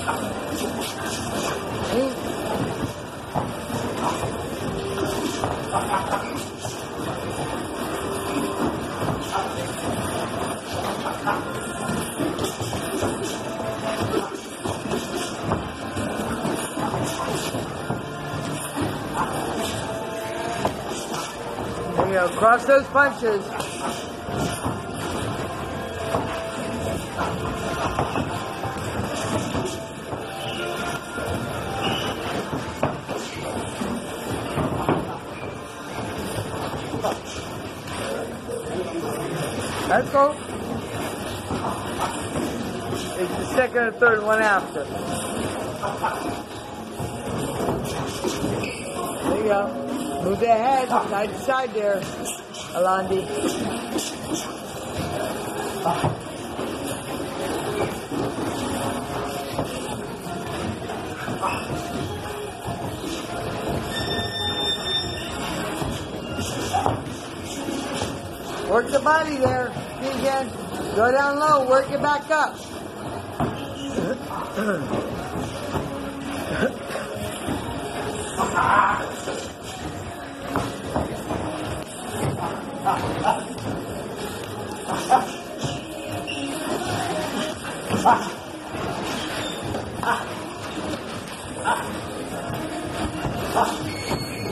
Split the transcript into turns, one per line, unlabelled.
There you go. Cross those punches. Let's go. It's the second or third one after. There you go. Move that head side to side there, Alandi. Work the body there. Again. Go down low. Work it back up. Ah.